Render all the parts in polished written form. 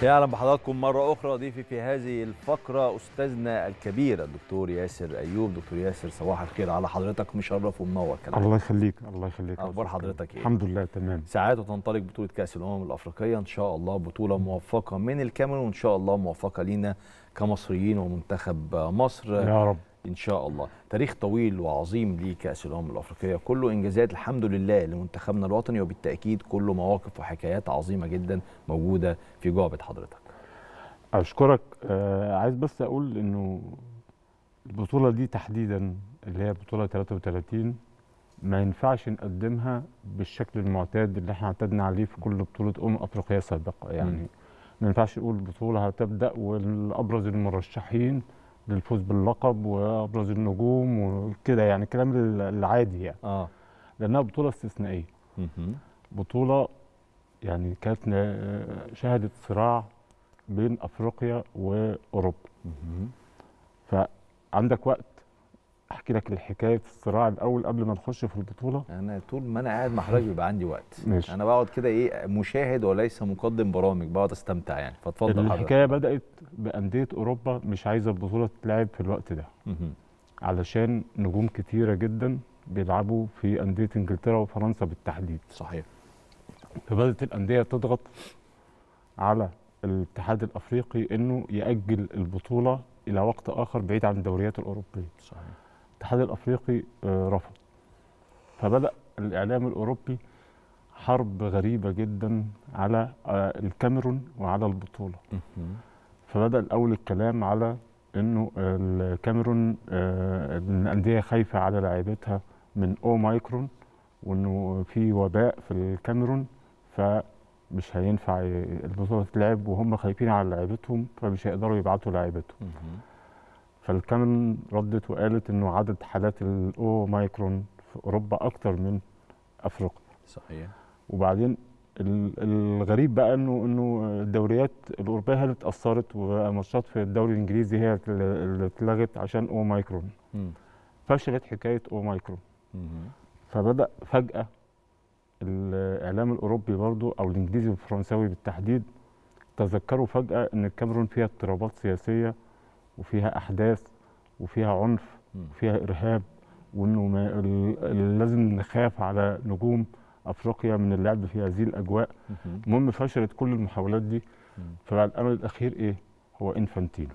يا اهلا بحضراتكم مره اخرى. ضيفي في هذه الفقره استاذنا الكبير الدكتور ياسر ايوب. دكتور ياسر صباح الخير على حضرتك، مشرف ومنور كالعاده. الله يخليك الله يخليك. اخبار حضرتك ايه؟ الحمد لله تمام. ساعات وتنطلق بطوله كاس الامم الافريقيه ان شاء الله، بطوله موفقه من الكاميرون وان شاء الله موفقه لينا كمصريين ومنتخب مصر يا رب ان شاء الله. تاريخ طويل وعظيم لكاس الامم الافريقيه، كله انجازات الحمد لله لمنتخبنا الوطني، وبالتاكيد كله مواقف وحكايات عظيمه جدا موجوده في جعبه حضرتك. اشكرك. عايز بس اقول انه البطوله دي تحديدا اللي هي بطوله 33 ما ينفعش نقدمها بالشكل المعتاد اللي احنا اعتدنا عليه في كل بطوله افريقيه سابقه. يعني ما ينفعش نقول البطوله هتبدا والابرز المرشحين للفوز باللقب وابرز النجوم وكده، يعني الكلام العادي يعني. لانها بطوله استثنائيه. بطوله يعني كانت شهدت صراع بين افريقيا واوروبا. فعندك وقت احكي لك الحكايه الصراع الاول قبل ما نخش في البطوله؟ انا طول ما انا قاعد مع حضرتك بيبقى عندي وقت. ماشي. انا بقعد كده ايه، مشاهد وليس مقدم برامج، بقعد استمتع يعني، فاتفضل حضرتك. الحكايه بدات بانديه اوروبا مش عايزه البطوله تتلعب في الوقت ده علشان نجوم كتيره جدا بيلعبوا في انديه انجلترا وفرنسا بالتحديد. صحيح. فبدات الانديه تضغط على الاتحاد الافريقي انه ياجل البطوله الى وقت اخر بعيد عن الدوريات الاوروبيه. صحيح. الاتحاد الافريقي رفض. فبدا الاعلام الاوروبي حرب غريبه جدا على الكاميرون وعلى البطوله. فبدا الاول الكلام على انه الكاميرون الانديه خايفه على لاعبتها من اوميكرون، وانه في وباء في الكاميرون فمش هينفع البطوله تتلعب، وهم خايفين على لاعبتهم فمش هيقدروا يبعتوا لاعبتهم. فالكاميرون ردت وقالت انه عدد حالات الاوميكرون في اوروبا اكتر من افريقيا. صحيح. وبعدين الغريب بقى انه الدوريات الاوروبيه هي اللي اتاثرت، وماتشات في الدوري الانجليزي هي اللي اتلغت عشان اوميكرون. فشلت حكايه اوميكرون. فبدا فجاه الاعلام الاوروبي برضو او الانجليزي والفرنساوي بالتحديد تذكروا فجاه ان الكاميرون فيها اضطرابات سياسيه وفيها احداث وفيها عنف وفيها ارهاب، وانه لازم نخاف على نجوم افريقيا من اللعب في هذه الاجواء. المهم فشلت كل المحاولات دي. فبقى الامل الاخير ايه؟ هو انفانتينو.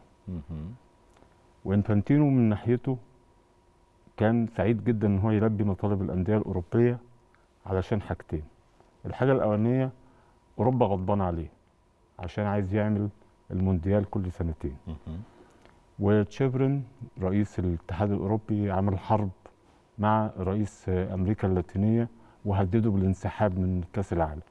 وانفانتينو من ناحيته كان سعيد جدا ان هو يلبي مطالب الانديه الاوروبيه علشان حاجتين. الحاجه الاولانيه اوروبا غضبانه عليه عشان عايز يعمل المونديال كل سنتين. وتشيفرين رئيس الاتحاد الاوروبي عمل حرب مع رئيس امريكا اللاتينيه وهدده بالانسحاب من كاس العالم.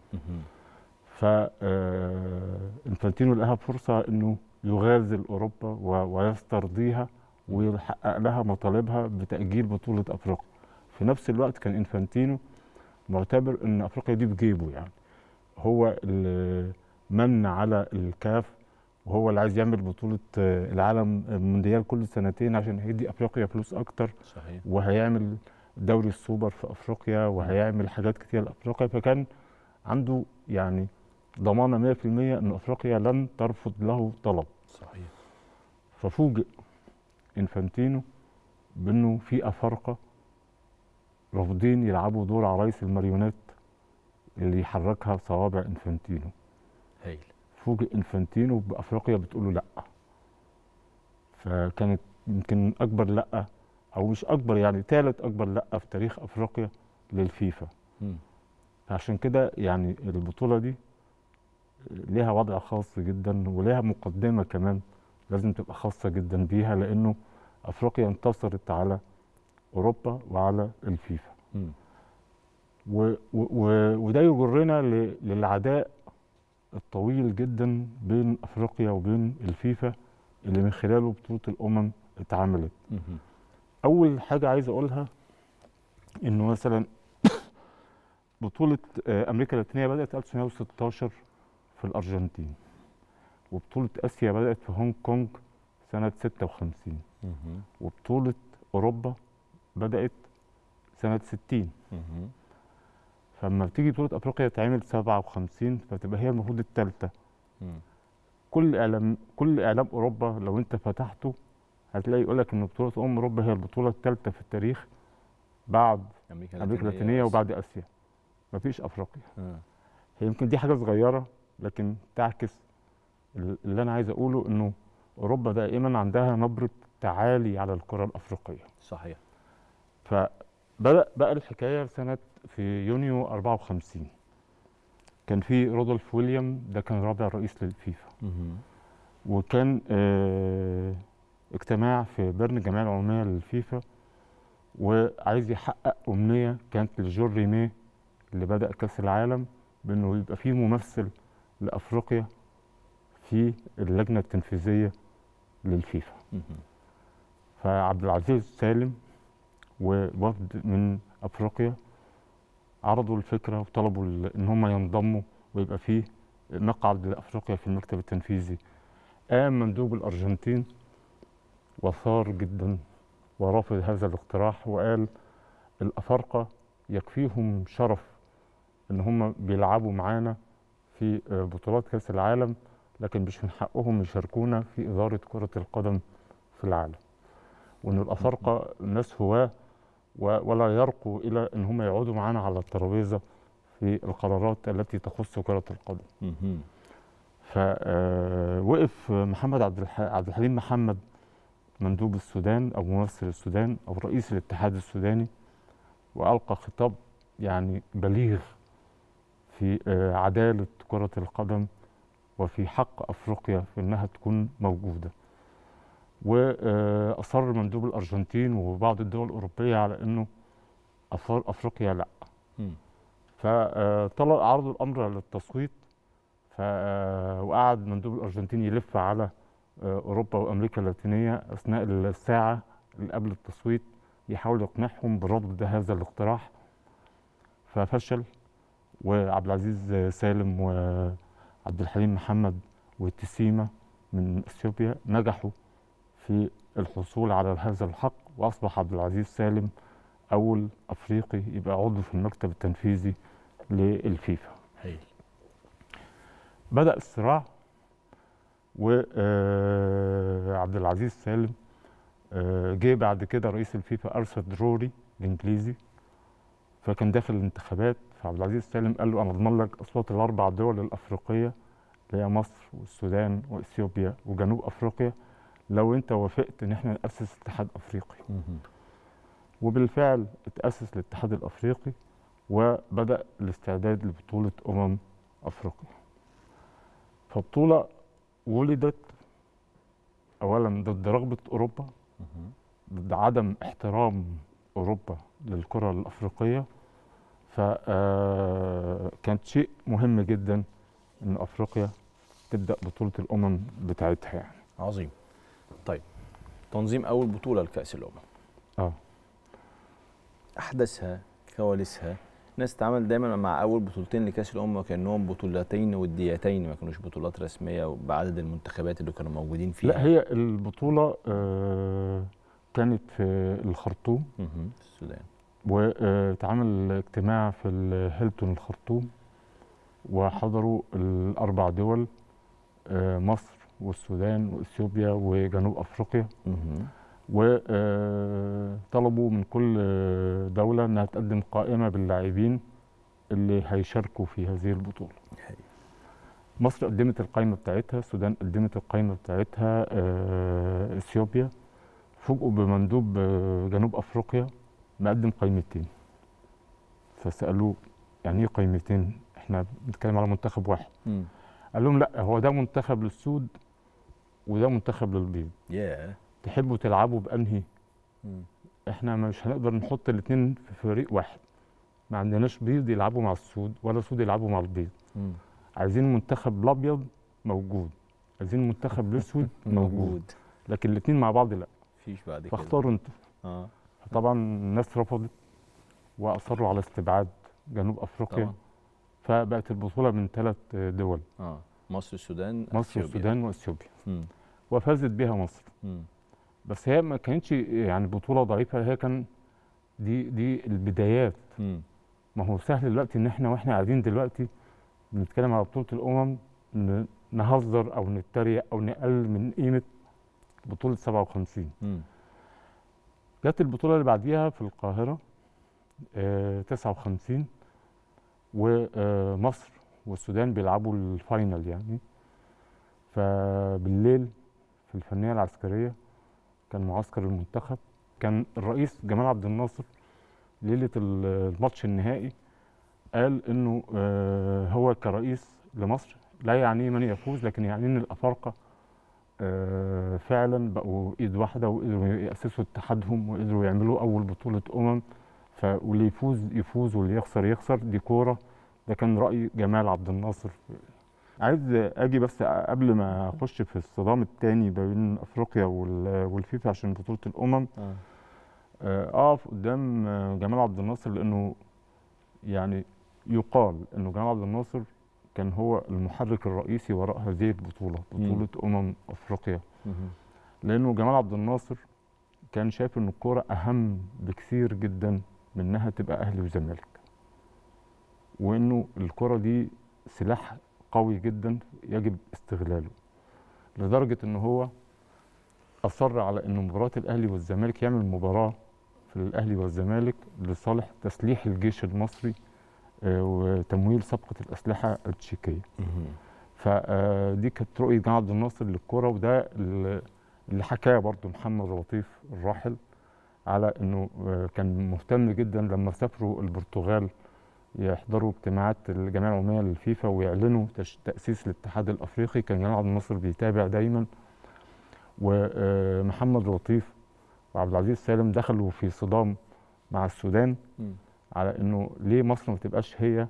فانفانتينو لقاها فرصه انه يغازل اوروبا ويسترضيها ويحقق لها مطالبها بتاجيل بطوله افريقيا. في نفس الوقت كان انفانتينو معتبر ان افريقيا دي بجيبه، يعني هو اللي من على الكاف وهو اللي عايز يعمل بطوله العالم المونديال كل سنتين عشان هيدي افريقيا فلوس اكتر. صحيح. وهيعمل دوري السوبر في افريقيا وهيعمل حاجات كتير لافريقيا. فكان عنده يعني ضمانه 100% ان افريقيا لن ترفض له طلب. صحيح. ففوجئ انفانتينو بانه في افارقه رافضين يلعبوا دور عرايس الماريونات اللي يحركها صوابع انفانتينو. هايل. فوجئ انفانتينو بافريقيا بتقول له لا. فكانت يمكن اكبر لا، او مش اكبر، يعني ثالث اكبر لا في تاريخ افريقيا للفيفا. عشان كده يعني البطوله دي ليها وضع خاص جدا وليها مقدمه كمان لازم تبقى خاصه جدا بيها، لانه افريقيا انتصرت على اوروبا وعلى الفيفا. وده يجرنا للعداء الطويل جدا بين افريقيا وبين الفيفا اللي من خلاله بطوله الامم اتعملت. اول حاجه عايز اقولها انه مثلا بطوله امريكا اللاتينيه بدات 1916 في الارجنتين، وبطوله اسيا بدات في هونج كونج سنه 56، وبطوله اوروبا بدات سنه 60. فلما بتيجي بطوله افريقيا تتعمل 57 فتبقى هي المفروض الثالثه. كل اعلام اوروبا لو انت فتحته هتلاقي يقول لك ان بطوله اوروبا هي البطوله الثالثه في التاريخ بعد امريكا اللاتينيه وبعد اسيا. مفيش افريقيا. هي يمكن دي حاجه صغيره لكن تعكس اللي انا عايز اقوله، انه اوروبا دائما عندها نبره تعالي على القاره الافريقيه. صحيح. فبدأ بقى الحكايه في يونيو 54 كان في رودولف ويليام، ده كان رابع رئيس للفيفا. وكان اجتماع في بيرن الجمعيه العموميه للفيفا، وعايز يحقق امنيه كانت لجون ريميه اللي بدأ كاس العالم، بانه يبقى فيه ممثل لافريقيا في اللجنه التنفيذيه للفيفا. فعبد العزيز سالم ووفد من افريقيا عرضوا الفكره وطلبوا ان هم ينضموا ويبقى فيه مقعد لافريقيا في المكتب التنفيذي. قام مندوب الارجنتين وثار جدا ورفض هذا الاقتراح، وقال الافارقه يكفيهم شرف ان هم بيلعبوا معانا في بطولات كاس العالم، لكن مش من حقهم يشاركونا في اداره كره القدم في العالم، وان الافارقه ناس هواه ولا يرقوا الى ان هم يقعدوا معانا على الترابيزه في القرارات التي تخص كره القدم. فوقف محمد عبد الحليم محمد مندوب السودان او ممثل السودان او رئيس الاتحاد السوداني، والقى خطاب يعني بليغ في عداله كره القدم وفي حق افريقيا في انها تكون موجوده. واصر مندوب الارجنتين وبعض الدول الاوروبيه على انه افريقيا لا. فطلع عرضوا الامر للتصويت، وقعد مندوب الارجنتين يلف على اوروبا وامريكا اللاتينيه اثناء الساعه اللي قبل التصويت يحاول يقنعهم برفض هذا الاقتراح، ففشل. وعبد العزيز سالم وعبد الحليم محمد وتسيما من اثيوبيا نجحوا في الحصول على هذا الحق، واصبح عبد العزيز سالم اول افريقي يبقى عضو في المكتب التنفيذي للفيفا. بدأ الصراع، وعبد العزيز سالم جه بعد كده رئيس الفيفا ارثر دروري الانجليزي، فكان داخل الانتخابات. فعبد العزيز سالم قال له انا اضمن لك اصوات الاربع دول الافريقيه اللي هي مصر والسودان واثيوبيا وجنوب افريقيا لو انت وافقت ان احنا ناسس اتحاد افريقي. وبالفعل اتاسس الاتحاد الافريقي وبدا الاستعداد لبطوله افريقيا. فالبطوله ولدت اولا ضد رغبه اوروبا، ضد عدم احترام اوروبا للكره الافريقيه. فكانت شيء مهم جدا ان افريقيا تبدا بطوله بتاعتها يعني. عظيم. طيب، تنظيم اول بطوله لكاس احداثها، كواليسها، الناس تتعامل دايما مع اول بطولتين لكاس وكانهم بطولتين وديتين، ما كانوش بطولات رسميه بعدد المنتخبات اللي كانوا موجودين فيها. لا، هي البطوله كانت في الخرطوم في السودان، واتعمل اجتماع في الهيلتون الخرطوم وحضروا الاربع دول مصر والسودان واثيوبيا وجنوب افريقيا. وطلبوا من كل دوله انها تقدم قائمه باللاعبين اللي هيشاركوا في هذه البطوله. مصر قدمت القائمه بتاعتها، السودان قدمت القائمه بتاعتها، اثيوبيا. فوجئوا بمندوب جنوب افريقيا مقدم قائمتين، فسالوه يعني ايه قائمتين؟ احنا بنتكلم على منتخب واحد. قال لهم لا، هو ده منتخب للسود وده منتخب للبيض. تحبوا تلعبوا بانهي؟ احنا مش هنقدر نحط الاثنين في فريق واحد، ما عندناش بيض يلعبوا مع السود ولا سود يلعبوا مع البيض. عايزين منتخب الابيض موجود، عايزين منتخب الاسود موجود، لكن الاثنين مع بعض لا، مفيش بعد كده. فاختاروا انتوا. طبعا الناس رفضت واصروا على استبعاد جنوب افريقيا طبعا. فبقت البطوله من 3 دول، مصر السودان واثيوبيا. وفازت بها مصر. بس هي ما كانتش يعني بطوله ضعيفه، هي كان دي البدايات. ما هو سهل دلوقتي ان احنا واحنا قاعدين دلوقتي بنتكلم على بطوله نهزر او نتريق او نقلل من قيمه بطوله 57. جت البطوله اللي بعديها في القاهره 59، ومصر والسودان بيلعبوا الفاينل يعني. فبالليل في الفنيه العسكريه كان معسكر المنتخب، كان الرئيس جمال عبد الناصر ليله الماتش النهائي قال انه هو كرئيس لمصر لا يعنيه من يفوز، لكن يعنيه ان الافارقه فعلا بقوا ايد واحده وقدروا ياسسوا اتحادهم وقدروا يعملوا اول بطوله واللي يفوز يفوز واللي يخسر يخسر، دي كوره. ده كان راي جمال عبد الناصر. عايز اجي بس قبل ما اخش في الصدام الثاني بين افريقيا والفيفا عشان بطوله الامم اقف قدام جمال عبد الناصر، لانه يعني يقال انه جمال عبد الناصر كان هو المحرك الرئيسي وراء هذه البطوله، بطوله افريقيا. لانه جمال عبد الناصر كان شايف ان الكوره اهم بكثير جدا من انها تبقى اهلي وزمالك، وانه الكوره دي سلاح قوي جدا يجب استغلاله، لدرجه ان هو اصر على ان مباراه الاهلي والزمالك يعمل مباراه في الاهلي والزمالك لصالح تسليح الجيش المصري وتمويل صفقه الاسلحه التشيكيه. فدي كانت رؤيه جمال عبد الناصر للكره، وده اللي حكاه برضه محمد لطيف الراحل على انه كان مهتم جدا لما سافروا البرتغال يحضروا اجتماعات الجمعيه العموميه للفيفا ويعلنوا تاسيس الاتحاد الافريقي. كان جمال عبد الناصر بيتابع دايما، ومحمد لطيف وعبد العزيز سالم دخلوا في صدام مع السودان على انه ليه مصر ما تبقاش هي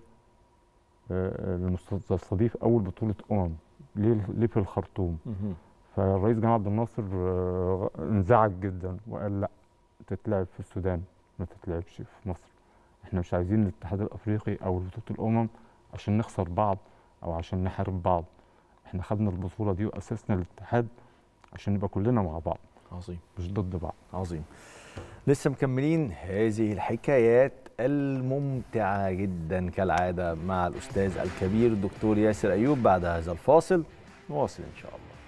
المستضيف اول بطوله ليه في الخرطوم. فالرئيس جمال عبد الناصر انزعج جدا وقال لا، تتلعب في السودان ما تتلعبش في مصر. احنا مش عايزين الاتحاد الافريقي او بطوله عشان نخسر بعض او عشان نحارب بعض. احنا خدنا البطوله دي واسسنا الاتحاد عشان نبقى كلنا مع بعض. عظيم. مش ضد بعض. عظيم. لسه مكملين هذه الحكايات الممتعة جدا كالعادة مع الأستاذ الكبير الدكتور ياسر أيوب. بعد هذا الفاصل نواصل إن شاء الله.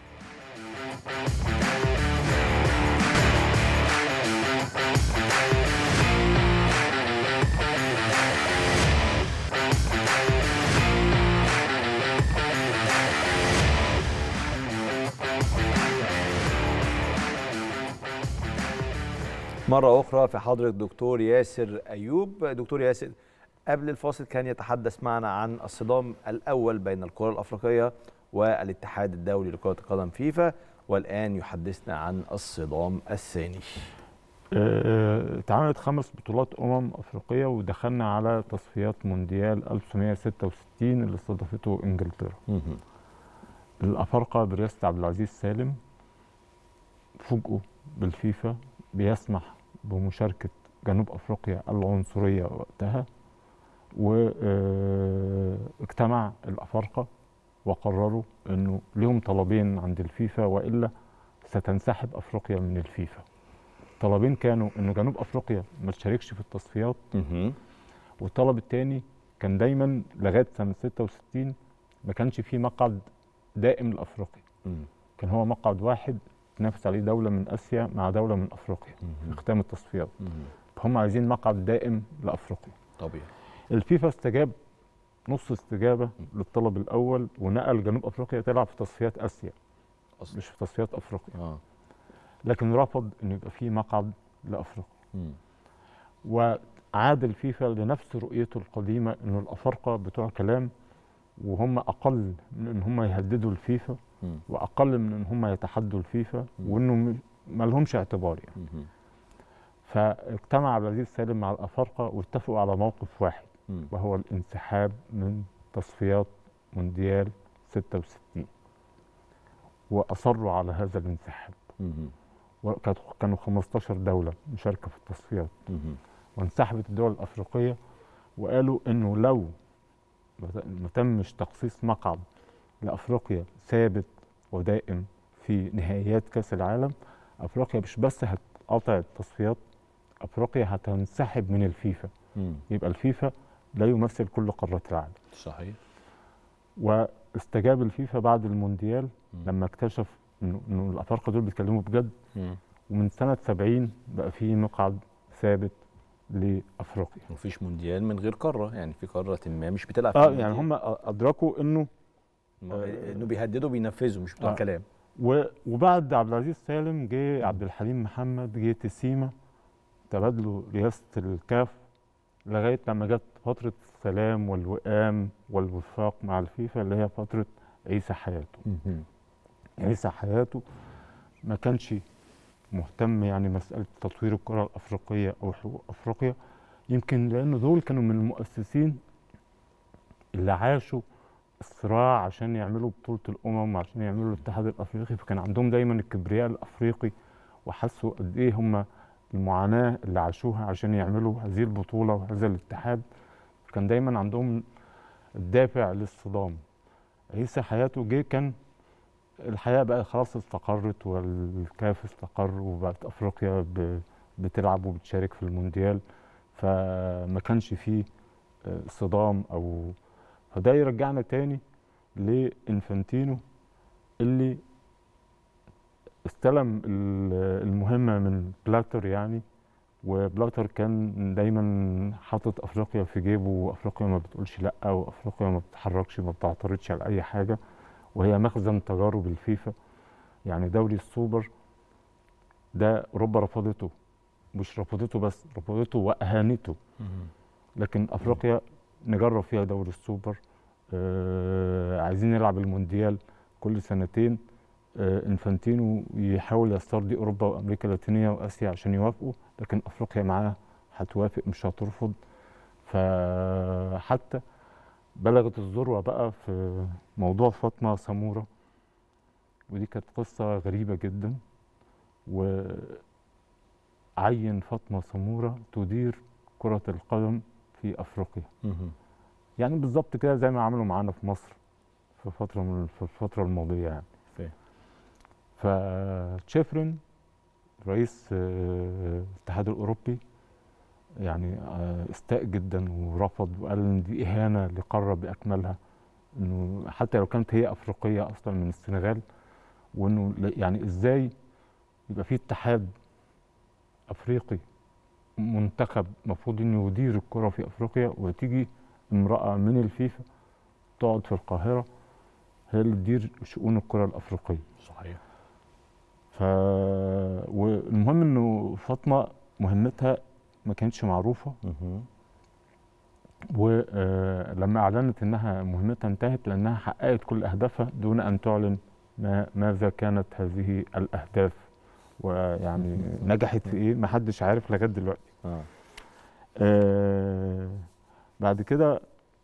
مرة أخرى في حضرة الدكتور ياسر أيوب. دكتور ياسر، قبل الفاصل كان يتحدث معنا عن الصدام الأول بين القرى الأفريقية والاتحاد الدولي لكرة القدم فيفا، والآن يحدثنا عن الصدام الثاني. اتعملت 5 بطولات أفريقية ودخلنا على تصفيات مونديال 1966 اللي استضافته إنجلترا. الأفارقة برئاسة عبد العزيز سالم فوجئوا بالفيفا بيسمح بمشاركة جنوب أفريقيا العنصرية وقتها، واجتمع الأفارقة وقرروا أنه لهم طلبين عند الفيفا وإلا ستنسحب أفريقيا من الفيفا. طلبين كانوا أنه جنوب أفريقيا ما تشاركش في التصفيات، والطلب الثاني كان دايما لغاية سنة 66 ما كانش فيه مقعد دائم لأفريقيا، كان هو مقعد واحد تنافس عليه دولة من آسيا مع دولة من أفريقيا في ختام التصفيات. فهم عايزين مقعد دائم لأفريقيا. طبيعي. الفيفا استجاب نص استجابة للطلب الأول ونقل جنوب أفريقيا تلعب في تصفيات آسيا أصلا، مش في تصفيات أفريقيا. لكن رفض إنه يبقى فيه مقعد لأفريقيا. وعاد الفيفا لنفس رؤيته القديمة إنه الأفارقة بتوع كلام، وهم أقل من إن هم يهددوا الفيفا واقل من ان هم يتحدوا الفيفا، وانه ما لهمش اعتبار يعني. فاجتمع عبد العزيز سالم مع الافارقه واتفقوا على موقف واحد، وهو الانسحاب من تصفيات مونديال 66، واصروا على هذا الانسحاب. وكانوا 15 دوله مشاركه في التصفيات، وانسحبت الدول الافريقيه وقالوا انه لو ما تمش تخصيص مقعد لأفريقيا ثابت ودائم في نهائيات كأس العالم، أفريقيا مش بس هتقاطع التصفيات، أفريقيا هتنسحب من الفيفا. يبقى الفيفا لا يمثل كل قارات العالم. صحيح. فاستجاب الفيفا بعد المونديال لما اكتشف انه الافارقه دول بيتكلموا بجد. ومن سنه 70 بقى في مقعد ثابت لافريقيا. مفيش مونديال من غير قاره، يعني في قاره ما مش بتلعب في يعني هم ادركوا انه بيهددوا بينفذوا، مش بتوع كلام. وبعد عبد العزيز سالم جه عبد الحليم محمد، جه تسيما، تبادلوا رئاسه الكاف لغايه لما جت فتره السلام والوئام والوفاق مع الفيفا اللي هي فتره عيسى حياته. عيسى حياته ما كانش مهتم يعني مساله تطوير الكره الافريقيه او حقوق افريقيا، يمكن لانه دول كانوا من المؤسسين اللي عاشوا الصراع عشان يعملوا بطوله الامم وعشان يعملوا الاتحاد الافريقي، فكان عندهم دايما الكبرياء الافريقي، وحسوا قد ايه هم المعاناه اللي عاشوها عشان يعملوا هذه البطوله وهذا الاتحاد. كان دايما عندهم الدافع للصدام. عيسى حياته جه كان الحياه بقى خلاص استقرت والكاف استقر وبقت افريقيا بتلعب وبتشارك في المونديال، فما كانش فيه صدام او فده يرجعنا تاني لإنفانتينو اللي استلم المهمة من بلاتر يعني، وبلاتر كان دايما حاطط افريقيا في جيبه، وافريقيا ما بتقولش لا، وافريقيا ما بتتحركش ما بتعترضش على اي حاجة، وهي مخزن تجارب الفيفا. يعني دوري السوبر ده اوروبا رفضته، مش رفضته بس، رفضته واهانته، لكن افريقيا نجرب فيها دوري السوبر. عايزين نلعب المونديال كل سنتين. انفانتينو يحاول يسترضي اوروبا وامريكا اللاتينيه واسيا عشان يوافقوا، لكن افريقيا معاه هتوافق مش هترفض. فحتى بلغت الذروه بقى في موضوع فاطمه سموره، ودي كانت قصه غريبه جدا. وعين فاطمه سموره تدير كره القدم في افريقيا. يعني بالظبط كده زي ما عملوا معانا في مصر في الفتره الماضيه يعني. فتشيفرين رئيس الاتحاد الاوروبي يعني استاء جدا ورفض وقال ان دي اهانه لقاره باكملها، انه حتى لو كانت هي افريقيه اصلا من السنغال، وانه يعني ازاي يبقى في اتحاد افريقي منتخب المفروض انه يدير الكره في افريقيا، وتيجي امراه من الفيفا تقعد في القاهره هي اللي تدير شؤون الكره الافريقيه. صحيح. والمهم انه فاطمه مهمتها ما كانتش معروفه. ولما اعلنت انها مهمتها انتهت لانها حققت كل اهدافها دون ان تعلن ماذا كانت هذه الاهداف، ويعني نجحت في ايه ما حدش عارف لغايه دلوقتي. بعد كده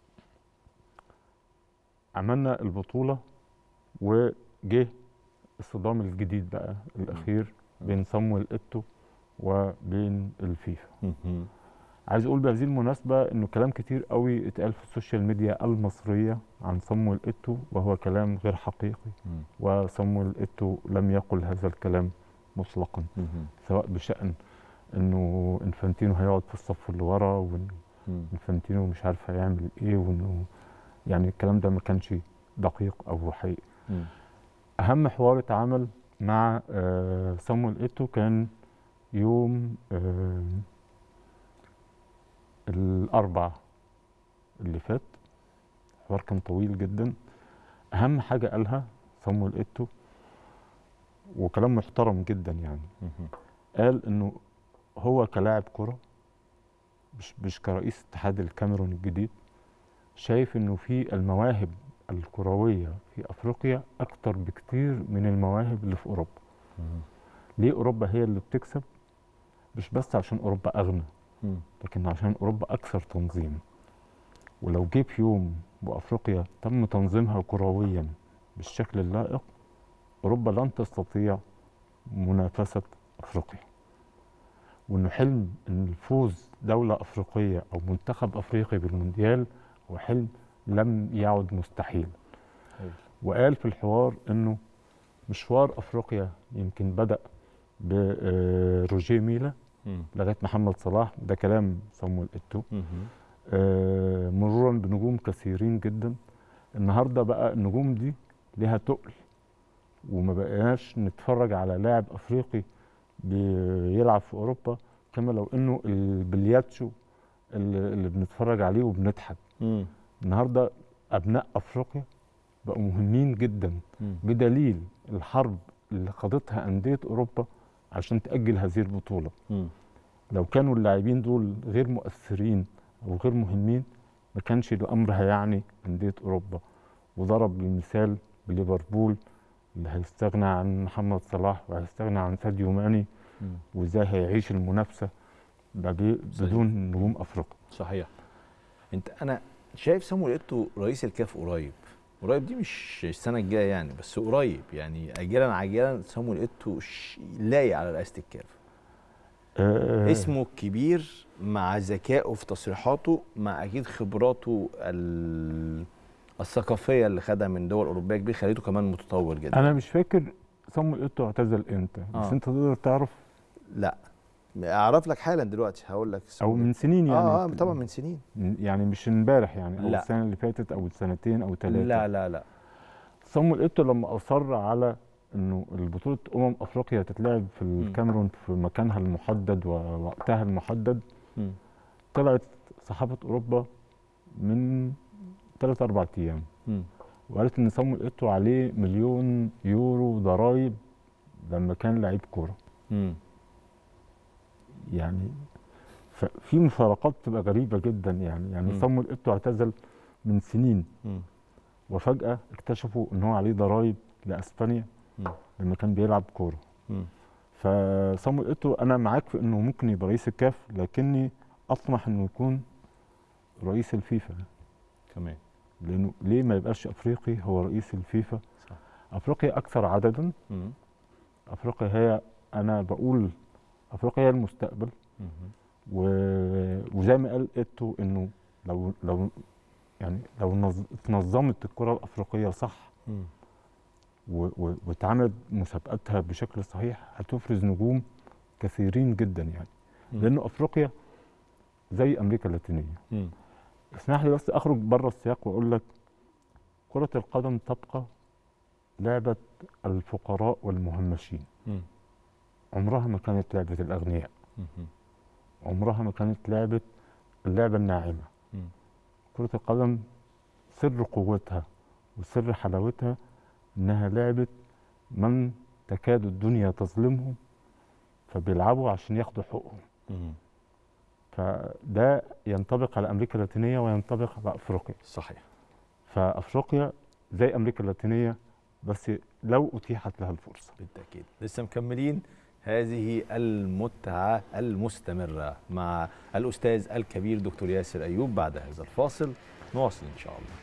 عملنا البطوله، وجه الصدام الجديد بقى الاخير بين صامويل ايتو وبين الفيفا. عايز اقول بهذه المناسبه انه كلام كتير قوي اتقال في السوشيال ميديا المصريه عن صامويل ايتو وهو كلام غير حقيقي، وصامويل ايتو لم يقل هذا الكلام مطلقا، سواء بشان انه انفانتينو هيقعد في الصف اللي ورا، وانه انفانتينو مش عارف هيعمل ايه، وانه يعني الكلام ده ما كانش دقيق او حقيقي. اهم حوار اتعمل مع صامويل ايتو كان يوم الاربعاء اللي فات. الحوار كان طويل جدا. اهم حاجه قالها صامويل ايتو وكلام محترم جدا يعني، قال انه هو كلاعب كره مش كرئيس اتحاد الكاميرون الجديد، شايف انه في المواهب الكرويه في افريقيا اكتر بكتير من المواهب اللي في اوروبا. ليه اوروبا هي اللي بتكسب؟ مش بس عشان اوروبا اغنى، لكن عشان اوروبا اكثر تنظيم. ولو جه في يوم وافريقيا تم تنظيمها كرويا بالشكل اللائق، اوروبا لن تستطيع منافسه افريقيا. وانه حلم ان الفوز دوله افريقيه او منتخب افريقي بالمونديال هو حلم لم يعد مستحيل. وقال في الحوار انه مشوار افريقيا يمكن بدأ بروجيه ميلا لغايه محمد صلاح، ده كلام صامويل ايتو، مرورا بنجوم كثيرين جدا. النهارده بقى النجوم دي ليها تقل، وما بقيناش نتفرج على لاعب افريقي بيلعب في اوروبا كما لو انه البلياتشو اللي بنتفرج عليه وبنضحك. النهارده ابناء افريقيا بقوا مهمين جدا، بدليل الحرب اللي خاضتها انديه اوروبا عشان تاجل هذه البطوله. لو كانوا اللاعبين دول غير مؤثرين او غير مهمين ما كانش الامر هيعني انديه اوروبا. وضرب المثال بليفربول اللي هيستغنى عن محمد صلاح وهيستغنى عن ساديو ماني، وازاي هيعيش المنافسه بدون نجوم افريقيا. صحيح. انا شايف سامويل ايتو رئيس الكاف قريب دي مش السنه الجايه يعني، بس قريب يعني اجلا عاجلا سامويل ايتو لايق على رئاسه الكاف. اسمه كبير مع ذكائه في تصريحاته، مع اكيد خبراته الثقافيه اللي خدها من دول اوروبيه كبير، خليته كمان متطور جدا. انا مش فاكر سامويل ايتو اعتزل امتى، بس انت تقدر تعرف. لا اعرف لك حالا دلوقتي، هقول لك او من سنين يعني. طبعا من سنين يعني مش امبارح يعني، او لا. السنه اللي فاتت او السنتين او 3. لا سامويل ايتو لما اصر على انه البطوله افريقيا تتلعب في الكاميرون في مكانها المحدد ووقتها المحدد، طلعت صحافه اوروبا من 3-4 ايام وقالت ان سامويل ايتو عليه مليون يورو ضرائب لما كان لعيب كوره. يعني في مفارقات بتبقى غريبه جدا يعني سامويل ايتو اعتزل من سنين وفجاه اكتشفوا ان هو عليه ضرائب لاسبانيا لما كان بيلعب كوره. فسامويل ايتو انا معاك في انه ممكن يبقى رئيس الكاف، لكني اطمح انه يكون رئيس الفيفا كمان. لانه ليه ما يبقاش افريقي هو رئيس الفيفا؟ صح. افريقيا اكثر عددا. افريقيا هي، انا بقول افريقيا هي المستقبل. وزي ما قال ايتو انه لو اتنظمت الكره الافريقيه صح واتعملت مسابقاتها بشكل صحيح هتفرز نجوم كثيرين جدا يعني. لانه افريقيا زي امريكا اللاتينيه. اسمح لي بس اخرج بره السياق واقول لك كره القدم تبقى لعبه الفقراء والمهمشين. عمرها ما كانت لعبه الاغنياء. عمرها ما كانت اللعبه الناعمه. كره القدم سر قوتها وسر حلاوتها انها لعبه من تكاد الدنيا تظلمهم فبيلعبوا عشان ياخدوا حقوقهم. فده ينطبق على امريكا اللاتينيه وينطبق على افريقيا. صحيح. فافريقيا زي امريكا اللاتينيه بس لو اتيحت لها الفرصه. بالتاكيد. لسه مكملين هذه المتعه المستمره مع الاستاذ الكبير دكتور ياسر ايوب. بعد هذا الفاصل نواصل ان شاء الله.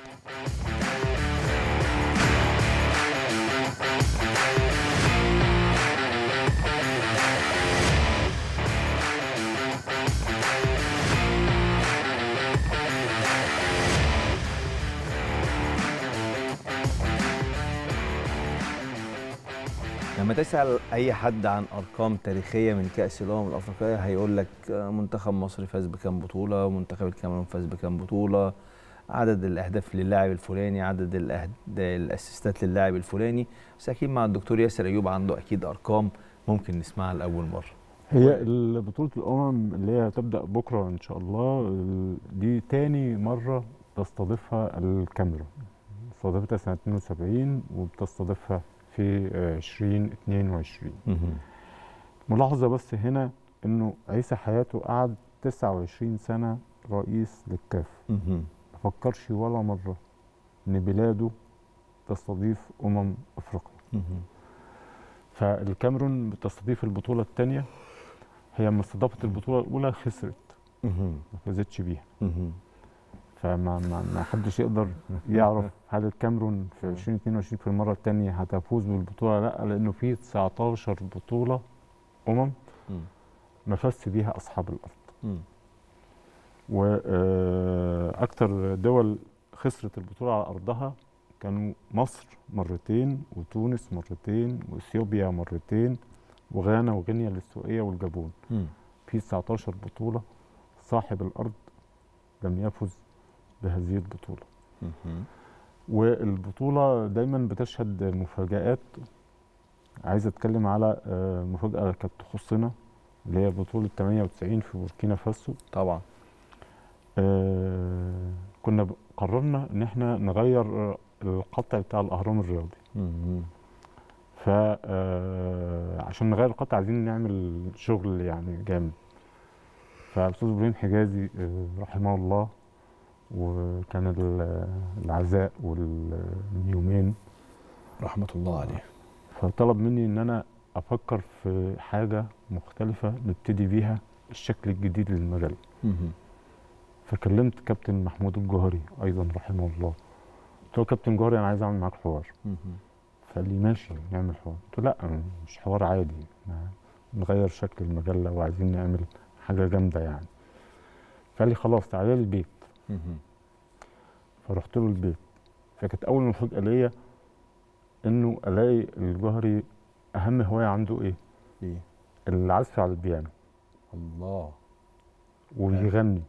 لما تسأل أي حد عن أرقام تاريخية من كأس الأمم الأفريقية هيقول لك منتخب مصر فاز بكام بطولة، منتخب الكاميرون فاز بكام بطولة، عدد الأهداف للاعب الفلاني، عدد الأسيستات للاعب الفلاني. بس أكيد مع الدكتور ياسر أيوب عنده أكيد أرقام ممكن نسمعها لأول مرة. هي بطولة الأمم اللي هي هتبدأ بكرة إن شاء الله دي تاني مرة تستضيفها الكاميرون. استضافتها سنة 72 وبتستضيفها في 2022. ملاحظة بس هنا إنه عيسى حياته قعد 29 سنة رئيس للكاف. ما فكرش ولا مرة إن بلاده تستضيف أفريقيا. فالكاميرون بتستضيف البطولة الثانية. هي لما استضافت البطولة الأولى خسرت، ما فازتش بيها. فما حدش يقدر يعرف هل الكاميرون في 2022 في المرة الثانية هتفوز بالبطولة لا، لأنه في 19 بطولة ما فازش بيها أصحاب الأرض. وأكثر دول خسرت البطولة على أرضها كانوا مصر مرتين وتونس مرتين وإثيوبيا مرتين وغانا وغينيا الاستوائية والجابون. في 19 بطولة صاحب الأرض لم يفز بهذه البطولة. والبطوله دايما بتشهد مفاجآت. عايز اتكلم على مفاجاه كانت تخصنا، اللي هي بطوله 98 في بوركينا فاسو. طبعا. كنا قررنا ان احنا نغير القطع بتاع الاهرام الرياضي. عشان نغير القطع عايزين نعمل شغل يعني جامد. فالاستاذ ابراهيم حجازي رحمه الله، وكان العزاء واليومين رحمه الله عليه، فطلب مني ان انا افكر في حاجه مختلفه نبتدي بيها الشكل الجديد للمجال. فكلمت كابتن محمود الجوهري ايضا رحمه الله، قلت له كابتن جوهري انا عايز اعمل معاك حوار. فقال لي ماشي نعمل حوار. قلت له لا مش حوار عادي، نغير شكل المجله وعايزين نعمل حاجه جامده يعني. فقال لي خلاص تعالى لي البيت. فرحت له البيت. فكانت اول مفاجاه ليا انه الاقي الجوهري اهم هوايه عنده ايه؟ العزف على البيانو. الله. وبيغني.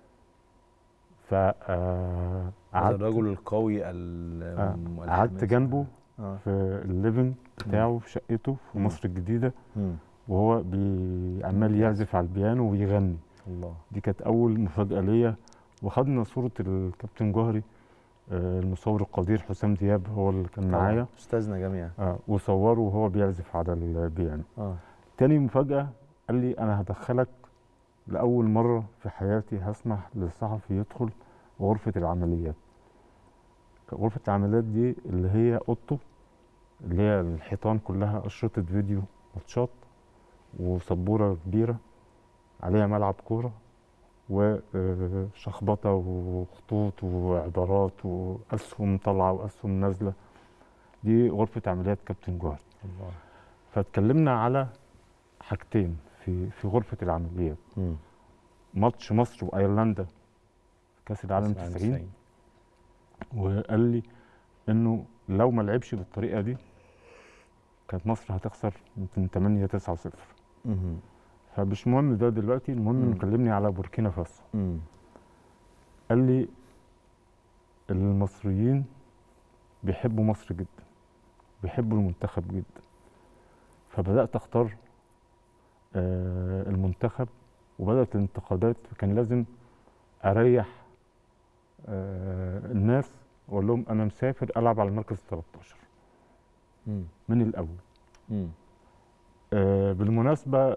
هذا الرجل القوي قعدت جنبه في الليفنج بتاعه في شقته في مصر الجديدة، وهو عمال يعزف على البيانو ويغني. الله. دي كانت أول مفاجأة ليا. وخدنا صورة الكابتن جوهري، المصور القدير حسام دياب هو اللي كان معايا، أستاذنا جميعا. وصوره وهو بيعزف على البيانو. تاني مفاجأة قال لي أنا هدخلك لأول مرة في حياتي، هسمح للصحفي يدخل غرفة العمليات. غرفة العمليات دي اللي هي أوضته، اللي هي الحيطان كلها أشرطة فيديو ماتشات، وسبورة كبيرة عليها ملعب كورة وشخبطة وخطوط وعبارات وأسهم طالعة وأسهم نازلة. دي غرفة عمليات كابتن جوهري. الله. فاتكلمنا على حاجتين في غرفة العمليات. ماتش مصر وأيرلندا في كأس العالم 90. وقال لي إنه لو ما لعبش بالطريقة دي كانت مصر هتخسر من 8-9-0. فمش مهم ده دلوقتي، المهم إنه كلمني على بوركينا فاسو. قال لي المصريين بيحبوا مصر جدا، بيحبوا المنتخب جدا. فبدأت أختار المنتخب، وبدأت الانتقادات. فكان لازم أريح الناس وأقول لهم أنا مسافر ألعب على المركز 13 من الأول. بالمناسبة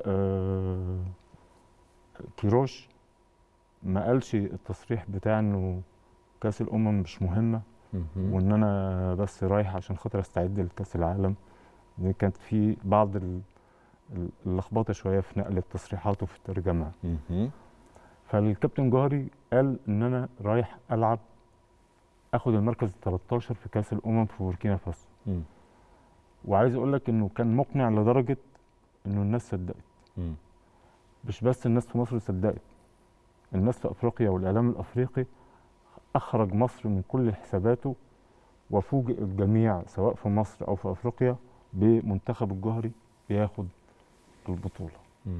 كيروش ما قالش التصريح بتاع إنه كأس الأمم مش مهمة، وإن أنا بس رايح عشان خاطر أستعد لكأس العالم. كانت في بعض اللخبطة شوية في نقل التصريحات وفي الترجمة. فالكابتن جوهري قال إن أنا رايح ألعب أخد المركز 13 في كأس الأمم في بوركينا فاسو. وعايز أقول لك إنه كان مقنع لدرجة إنه الناس صدقت. مش بس الناس في مصر صدقت، الناس في أفريقيا والإعلام الأفريقي أخرج مصر من كل حساباته، وفوجئ الجميع سواء في مصر أو في أفريقيا بمنتخب الجوهري بياخد البطولة.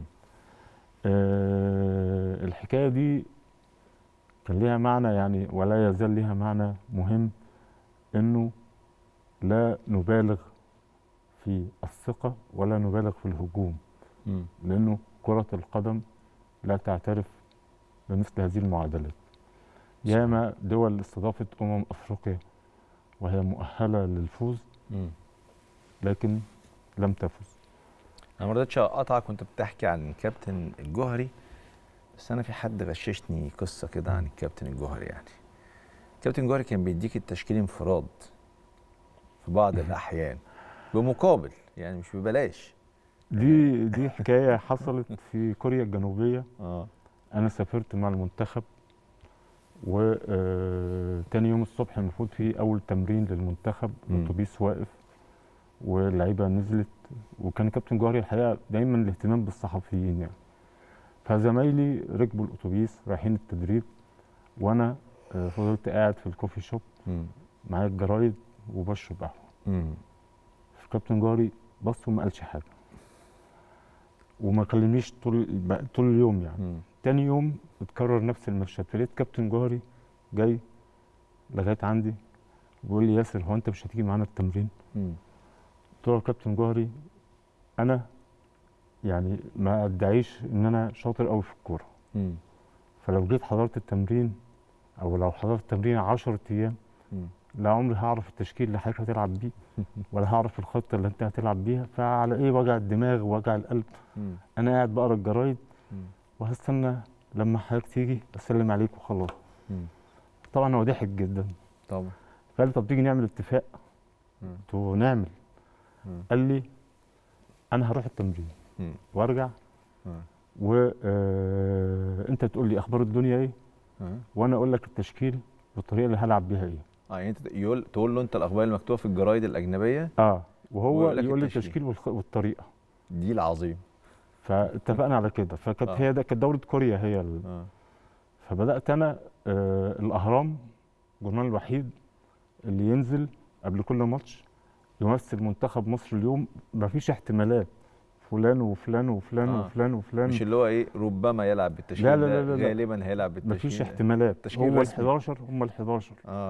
الحكاية دي كان ليها معنى يعني، ولا يزال ليها معنى مهم، إنه لا نبالغ في الثقة ولا نبالغ في الهجوم. لأنه كرة القدم لا تعترف بمثل هذه المعادلات. ياما دول استضافت أفريقيا وهي مؤهلة للفوز، لكن لم تفز. أنا ما رضيتش أقطعك كنت بتحكي عن كابتن الجوهري، بس أنا في حد غششني قصة كده عن الكابتن الجوهري. يعني الكابتن الجوهري كان بيديك التشكيل انفراد في بعض الأحيان بمقابل، يعني مش ببلاش. دي حكاية حصلت في كوريا الجنوبية. أنا سافرت مع المنتخب، وتاني يوم الصبح المفروض في أول تمرين للمنتخب، الأتوبيس واقف واللعيبة نزلت، وكان كابتن جوهري الحقيقة دايما الاهتمام بالصحفيين يعني. فزمايلي ركبوا الأتوبيس رايحين التدريب، وأنا فضلت قاعد في الكوفي شوب معايا الجرايد وبشرب قهوة. فكابتن جوهري بص وما قالش حاجة، وما كلمنيش طول اليوم يعني. تاني يوم اتكرر نفس المشهد، فلقيت كابتن جوهري جاي لغايه عندي بيقول لي ياسر هو انت مش هتيجي معانا التمرين؟ قلت له يا كابتن جوهري انا يعني ما ادعيش ان انا شاطر قوي في الكوره، فلو جيت حضرت التمرين او لو حضرت التمرين 10 ايام لا عمري هعرف التشكيل اللي حضرتك هتلعب بيه ولا هعرف الخطه اللي انت هتلعب بيها، فعلى ايه وجع الدماغ ووجع القلب؟ انا قاعد بقرا الجرايد وهستنى لما حضرتك تيجي اسلم عليك وخلاص. طبعا هو ضحك جدا طبعا. قال لي طب تيجي نعمل اتفاق؟ قلت له نعمل. قال لي انا هروح التمرين وارجع وانت تقول لي اخبار الدنيا ايه وانا اقول لك التشكيل والطريقه اللي هلعب بيها ايه. يعني انت تقول له انت الاخبار المكتوبه في الجرايد الاجنبيه وهو يقول لي التشكيل والطريقه. دي العظيم. فاتفقنا على كده. فكانت هي كانت دوره كوريا هي فبدات انا الاهرام الجورنال الوحيد اللي ينزل قبل كل ماتش يمثل منتخب مصر اليوم، مفيش احتمالات فلان وفلان وفلان وفلان وفلان، مش اللي هو ايه ربما يلعب بالتشكيل، لا لا لا لا غالبا هيلعب بالتشكيل، مفيش احتمالات، هو ال11 هم ال11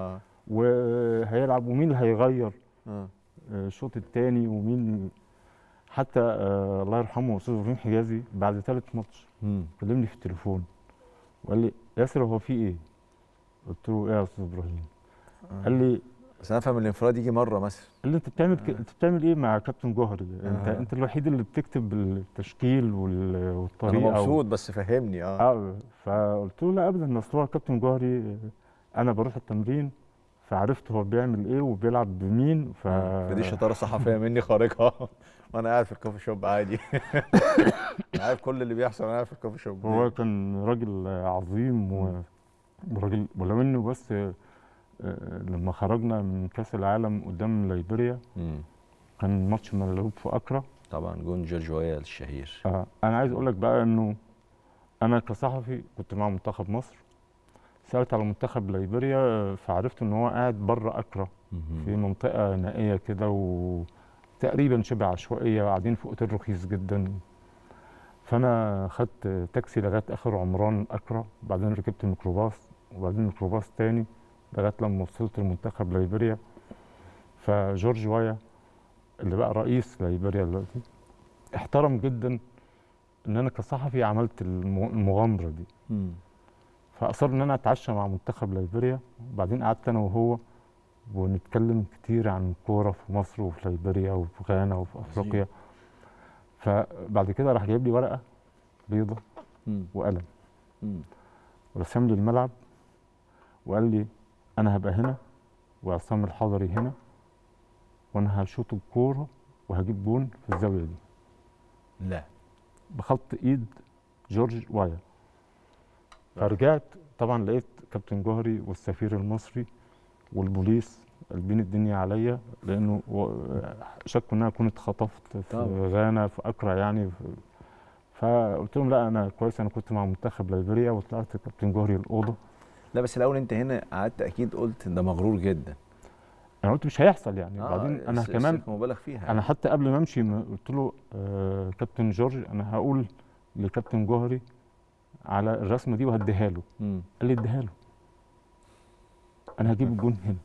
وهيلعب ومين اللي هيغير الشوط الثاني ومين. حتى الله يرحمه استاذ ابراهيم حجازي بعد ثالث ماتش كلمني في التليفون وقال لي ياسر هو في ايه؟ قلت له ايه يا استاذ ابراهيم؟ قال لي بس انا افهم الانفراد يجي مره مثلا. قال لي انت بتعمل ايه مع كابتن جوهري؟ انت الوحيد اللي بتكتب التشكيل والطريقه. انا مبسوط بس فهمني. فقلت له لا ابدا، اصل هو كابتن جوهري انا بروح التمرين فعرفت هو بيعمل ايه وبيلعب بمين. فدي شطاره صحفيه مني خارقها وانا قاعد في الكوفي شوب عادي. انا عارف كل اللي بيحصل، انا قاعد في الكوفي شوب. هو كان راجل عظيم وراجل، ولو انه بس لما خرجنا من كاس العالم قدام ليبيريا كان ماتش ملعوب في اكرا طبعا، جون جورج ويا الشهير. انا عايز اقول لك بقى انه انا كصحفي كنت مع منتخب مصر، سالت على منتخب ليبيريا فعرفت ان هو قاعد بره اكرا في منطقه نائيه كده وتقريبا شبه عشوائيه، قاعدين في اوتيل رخيص جدا. فانا خدت تاكسي لغايه اخر عمران اكرا، بعدين ركبت ميكروباص وبعدين ميكروباص تاني لغايه لما وصلت لمنتخب ليبيريا. فجورج وايا اللي بقى رئيس ليبيريا دلوقتي احترم جدا ان انا كصحفي عملت المغامره دي. فاصر ان انا اتعشى مع منتخب ليبيريا، وبعدين قعدت انا وهو ونتكلم كتير عن الكوره في مصر وفي ليبيريا وفي غانا وفي افريقيا. فبعد كده راح جايب لي ورقه بيضه وقلم ورسم لي الملعب وقال لي انا هبقى هنا وعصام الحضري هنا وانا هشوط الكوره وهجيب جون في الزاويه دي. لا بخط ايد جورج وايا. فرجعت طبعا لقيت كابتن جوهري والسفير المصري والبوليس قلبين الدنيا عليا، لانه شكوا ان انا كنت اتخطفت في غانا في اكرا يعني. فقلت لهم لا انا كويس، انا كنت مع منتخب ليبيريا وطلعت كابتن جوهري الاوضه. لا بس الاول انت هنا قعدت اكيد قلت ده مغرور جدا. انا قلت مش هيحصل يعني. بعدين انا كمان مبالغ فيها يعني. انا حتى قبل ما امشي قلت له كابتن جورج انا هقول لكابتن جوهري على الرسمه دي وهديها له. قال لي اديها له، انا هجيب الجون هنا.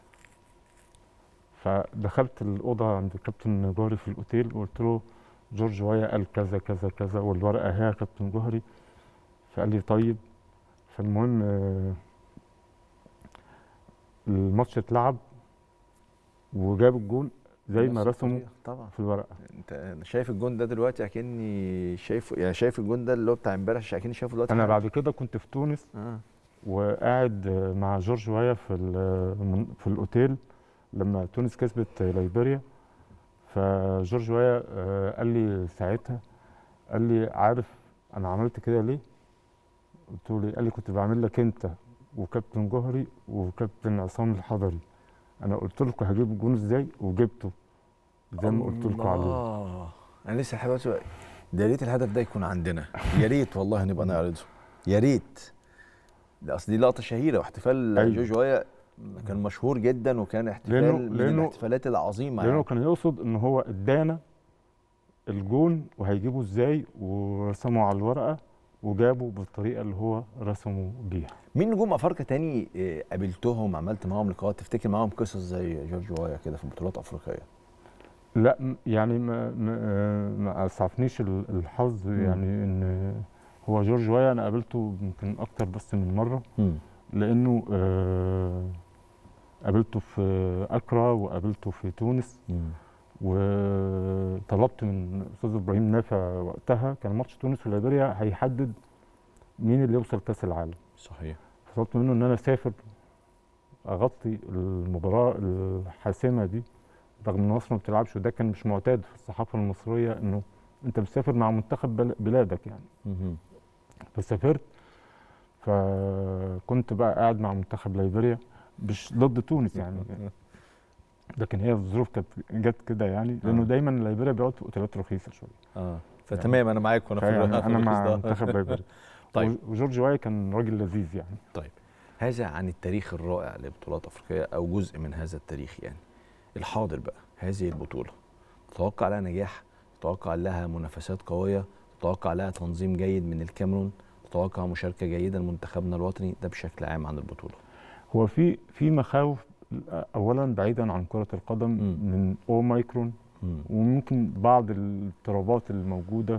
فدخلت الاوضه عند كابتن جوهري في الاوتيل وقلت له جورج وايا قال كذا كذا كذا والورقه اهي يا كابتن جوهري. فقال لي طيب. فالمهم الماتش اتلعب وجاب الجون زي ما رسمه طبعا في الورقه. انت شايف الجون ده دلوقتي اكني شايفه، يعني شايف الجون ده اللي هو بتاع امبارح اكني شايفه دلوقتي. انا بعد كده كنت في تونس وقاعد مع جورج وايا في الاوتيل لما تونس كسبت ليبيريا. فجورج وايا قال لي ساعتها، قال لي عارف انا عملت كده ليه؟ قلت له ليه؟ قال لي كنت بعمل لك انت وكابتن جوهري وكابتن عصام الحضري. انا قلت لكم هجيب الجون ازاي وجبته زي ما قلت لكم عليه. انا لسه حابب اسال، ده يا ريت الهدف ده يكون عندنا، يا ريت والله نبقى نعرضه، يا ريت. ده اصل دي لقطه شهيره، واحتفال جورج وايا كان مشهور جدا وكان احتفال من الاحتفالات العظيمه لانه كان يقصد ان هو ادانا الجون وهيجيبه ازاي ورسمه على الورقه وجابوا بالطريقه اللي هو رسموا بيها. مين نجوم افارقه تاني قابلتهم عملت معاهم لقاءات تفتكر معاهم قصص زي جورج وايا كده في بطولات افريقيه؟ لا يعني ما اسعفنيش الحظ يعني ان هو جورج وايا انا قابلته يمكن اكتر بس من مره. لانه قابلته في اكرا وقابلته في تونس. وطلبت من استاذ ابراهيم نافع وقتها كان ماتش تونس وليبيريا هيحدد مين اللي يوصل كاس العالم. صحيح. طلبت منه ان انا اسافر اغطي المباراه الحاسمه دي رغم ان مصر ما بتلعبش، وده كان مش معتاد في الصحافه المصريه انه انت بتسافر مع منتخب بلادك يعني. فسافرت، فكنت بقى قاعد مع منتخب ليبيريا مش ضد تونس يعني لكن هي الظروف كانت جت كده يعني، لانه دايما ليبيريا بيقعد في اوتيلات رخيصه شويه. فتمام يعني انا معاك وانا في انا مع منتخب ليبيريا. طيب وجورج واي كان راجل لذيذ يعني. طيب هذا عن التاريخ الرائع لبطولات افريقيا او جزء من هذا التاريخ يعني. الحاضر بقى، هذه البطوله تتوقع لها نجاح؟ تتوقع لها منافسات قويه؟ تتوقع لها تنظيم جيد من الكاميرون؟ تتوقع مشاركه جيده لمنتخبنا الوطني؟ ده بشكل عام عن البطوله. هو في مخاوف اولا بعيدا عن كره القدم من اوميكرون وممكن بعض الاضطرابات الموجوده،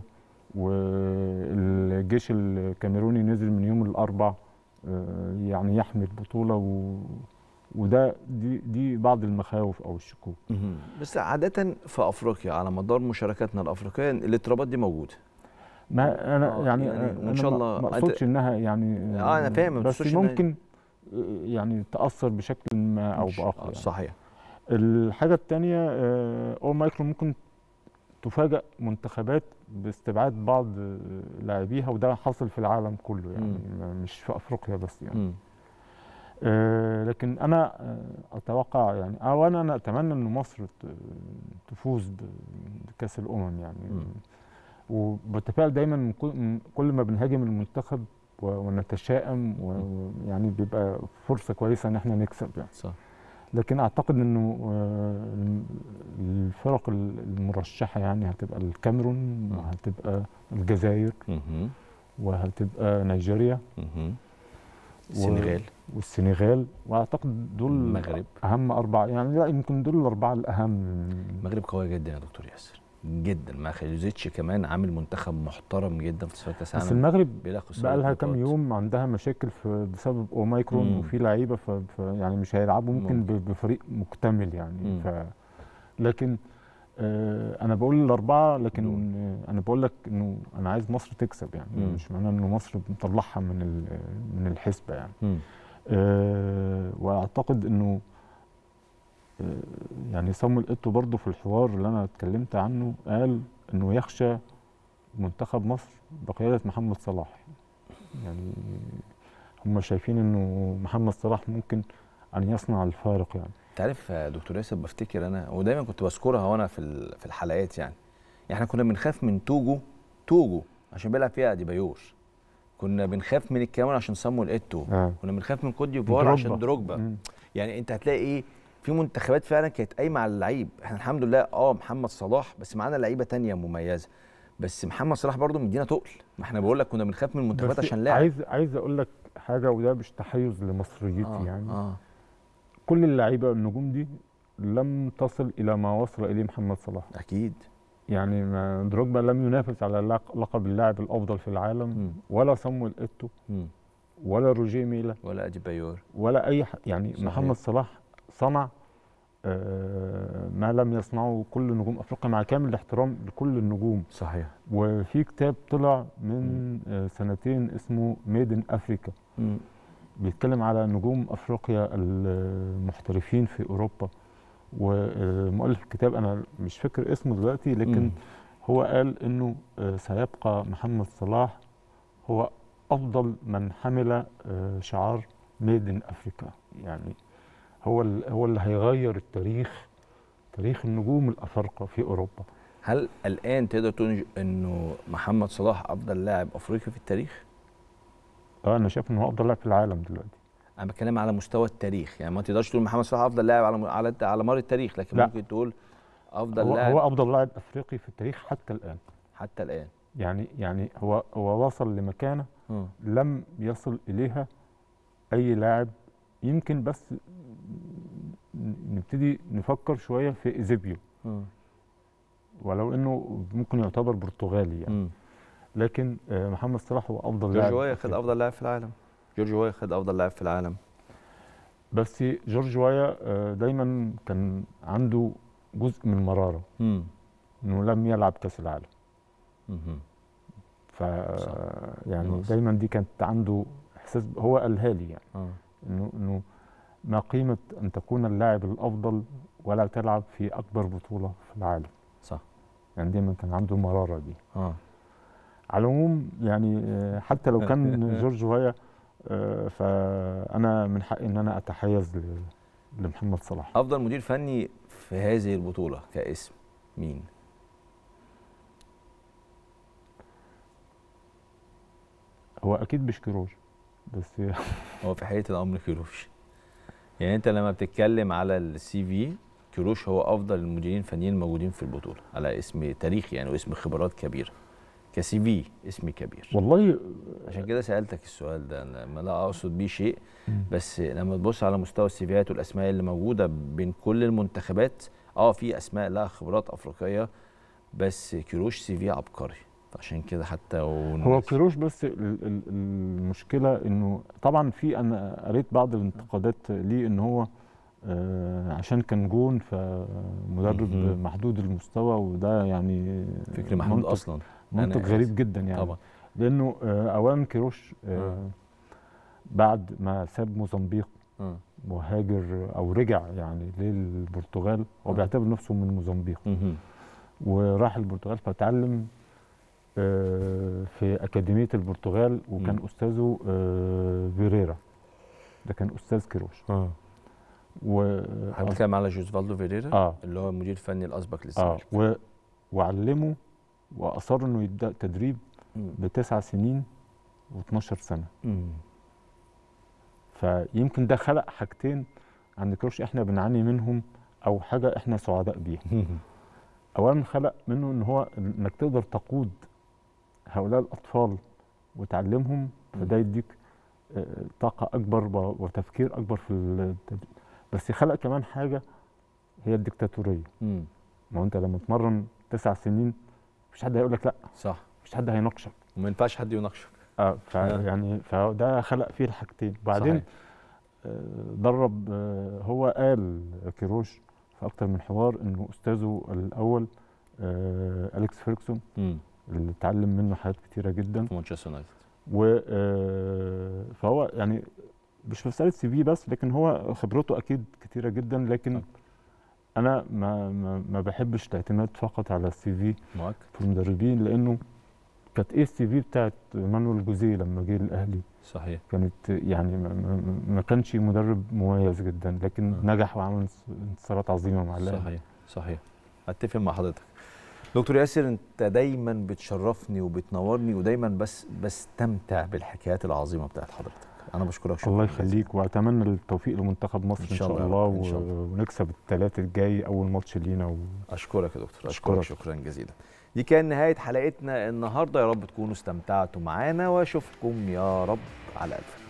والجيش الكاميروني نزل من يوم الاربعاء يعني يحمي البطوله وده دي بعض المخاوف او الشكوك. بس عاده في افريقيا على مدار مشاركاتنا الافريقيه الاضطرابات دي موجوده. ما انا يعني ان شاء الله ما اقصدش انها يعني انا فاهم بس ممكن يعني تاثر بشكل ما او باخر يعني. صحيح. الحاجه الثانيه اوميكرون ممكن تفاجئ منتخبات باستبعاد بعض لاعبيها، وده حصل في العالم كله يعني مش في افريقيا بس يعني. لكن انا اتوقع يعني انا اتمنى ان مصر تفوز بكاس الامم يعني. وبتفائل دايما كل ما بنهاجم المنتخب ونتشائم ويعني بيبقى فرصه كويسه ان احنا نكسب يعني. صح. لكن اعتقد انه الفرق المرشحه يعني هتبقى الكاميرون وهتبقى الجزائر وهتبقى نيجيريا والسنغال واعتقد دول المغرب اهم اربعه يعني. لا يمكن دول الاربعه الاهم. المغرب قويه جدا يا دكتور ياسر جدا، ما خليزيتش كمان عامل منتخب محترم جدا في تصفيات كاس العالم. بس المغرب بقى لها كام يوم عندها مشاكل بسبب اوميكرون وفي لعيبه يعني مش هيلعبوا ممكن بفريق مكتمل يعني. لكن انا بقول الاربعه، لكن انا بقول لك انه انا عايز مصر تكسب يعني. مش معناه انه مصر مطلعها من الحسبه يعني. واعتقد انه يعني صامويل ايتو برضه في الحوار اللي انا اتكلمت عنه قال انه يخشى منتخب مصر بقياده محمد صلاح. يعني هم شايفين انه محمد صلاح ممكن ان يصنع الفارق يعني. انت عارف يا دكتور ياسر بفتكر انا ودايما كنت بذكرها وانا في الحلقات يعني احنا كنا بنخاف من توجو عشان بيلعب فيها اديبايور. كنا بنخاف من الكاميرون عشان صامويل ايتو. كنا بنخاف من كوت ديفوار عشان دروجبا. يعني انت هتلاقي ايه في منتخبات فعلا كانت قايمه على اللعيب. احنا الحمد لله محمد صلاح بس معانا لعيبه تانية مميزه، بس محمد صلاح برضو مدينا تقل. ما احنا بقول لك كنا بنخاف من المنتخبات عشان لاعب. عايز اقول لك حاجه وده مش تحيز لمصريتي يعني. كل اللعيبه النجوم دي لم تصل الى ما وصل اليه محمد صلاح. اكيد يعني دروجبا لم ينافس على لقب اللاعب الافضل في العالم ولا صامويل ايتو ولا روجيه ميلا ولا اديبايور ولا اي يعني. صحيح. محمد صلاح صنع ما لم يصنعه كل نجوم افريقيا مع كامل الاحترام لكل النجوم. صحيح. وفي كتاب طلع من سنتين اسمه ميد ان افريكا بيتكلم على نجوم افريقيا المحترفين في اوروبا. ومؤلف الكتاب انا مش فاكر اسمه دلوقتي، لكن هو قال انه سيبقى محمد صلاح هو افضل من حمل شعار ميد ان افريكا يعني. هو اللي هيغير تاريخ النجوم الافارقه في اوروبا. هل الان تقدر تقول انه محمد صلاح افضل لاعب افريقي في التاريخ؟ انا شايف انه هو افضل لاعب في العالم دلوقتي. انا بتكلم على مستوى التاريخ يعني. ما تقدرش تقول محمد صلاح افضل لاعب على مر التاريخ، لكن لا. ممكن تقول افضل لاعب. هو افضل لاعب افريقي في التاريخ حتى الان. حتى الان يعني هو وصل لمكانه لم يصل اليها اي لاعب. يمكن بس نبتدي نفكر شويه في ايزيبيو، ولو انه ممكن يعتبر برتغالي يعني. لكن محمد صلاح هو افضل لاعب. جورج وايا خد افضل لاعب في العالم. جورج وايا خد افضل لاعب في العالم. بس جورج وايا دايما كان عنده جزء من المراره انه لم يلعب كاس العالم. ف يعني دايما دي كانت عنده احساس، هو قالها لي يعني انه ما قيمه ان تكون اللاعب الافضل ولا تلعب في اكبر بطوله في العالم. صح. يعني دايما كان عنده المراره دي. على العموم يعني حتى لو كان جورج وايا فانا من حقي ان انا اتحيز لمحمد صلاح. افضل مدير فني في هذه البطوله كاسم مين؟ هو اكيد مش كيروش، بس هو في حقيقه الامر كيروش. يعني انت لما بتتكلم على السي في، كيروش هو افضل المديرين الفنيين الموجودين في البطوله على اسم تاريخي يعني، واسم خبرات كبيره كسي في، اسم كبير. والله عشان كده سالتك السؤال ده، انا ما لا اقصد بيه شيء، بس لما تبص على مستوى السيفيات والاسماء اللي موجوده بين كل المنتخبات، في اسماء لها خبرات افريقيه، بس كيروش سي في عبقري. عشان كده حتى هو كيروش، بس المشكله انه طبعا في، انا قريت بعض الانتقادات ليه ان هو عشان كان جون فمدرب محدود المستوى، وده يعني فكر محدود اصلا، منطق غريب جدا يعني. طبعا لانه اولا كيروش بعد ما ساب موزمبيق وهاجر او رجع يعني للبرتغال، هو بيعتبر نفسه من موزمبيق، وراح البرتغال فتعلم في أكاديمية البرتغال، وكان أستاذه فيريرا، ده كان أستاذ كيروش. هنتكلم على جوزفالدو فيريرا اللي هو المدير الفني الأسبق للزمالك. وعلمه وأصر إنه يبدأ تدريب ب9 سنين و12 سنة. فيمكن ده خلق حاجتين عند كيروش احنا بنعاني منهم، أو حاجة احنا سعداء بيها. أولا خلق منه إن هو إنك تقدر تقود هؤلاء الأطفال وتعلمهم، فده يديك طاقة أكبر وتفكير أكبر في التدريب. بس خلق كمان حاجة هي الديكتاتورية. ما هو أنت لما تمرن 9 سنين مفيش حد هيقول لك لأ. صح. مفيش حد هيناقشك. وما ينفعش حد يناقشك. يعني فده خلق فيه الحاجتين. بعدين درب، هو قال كيروش في أكتر من حوار إنه أستاذه الأول أليكس فيرجسون، اللي اتعلم منه حاجات كتيره جدا في مانشستر يونايتد. فهو يعني مش مساله سي في بس، لكن هو خبرته اكيد كتيره جدا. لكن انا ما بحبش الاعتماد فقط على السي في في المدربين، لانه كانت ايه السي في بتاعت مانويل جوزيه لما جه الاهلي؟ صحيح. كانت يعني ما كانش مدرب مميز جدا، لكن نجح وعمل انتصارات عظيمه مع الاهلي. صحيح. اتفق مع حضرتك. دكتور ياسر، انت دايما بتشرفني وبتنورني، ودايما بستمتع بالحكايات العظيمه بتاعت حضرتك. انا بشكرك شكرا. الله يخليك، واتمنى التوفيق لمنتخب مصر ان شاء الله، ونكسب الثلاث الجاي اول ماتش لينا. اشكرك يا دكتور، اشكرك شكرا جزيلا. دي كان نهايه حلقتنا النهارده، يا رب تكونوا استمتعتوا معانا، واشوفكم يا رب على الف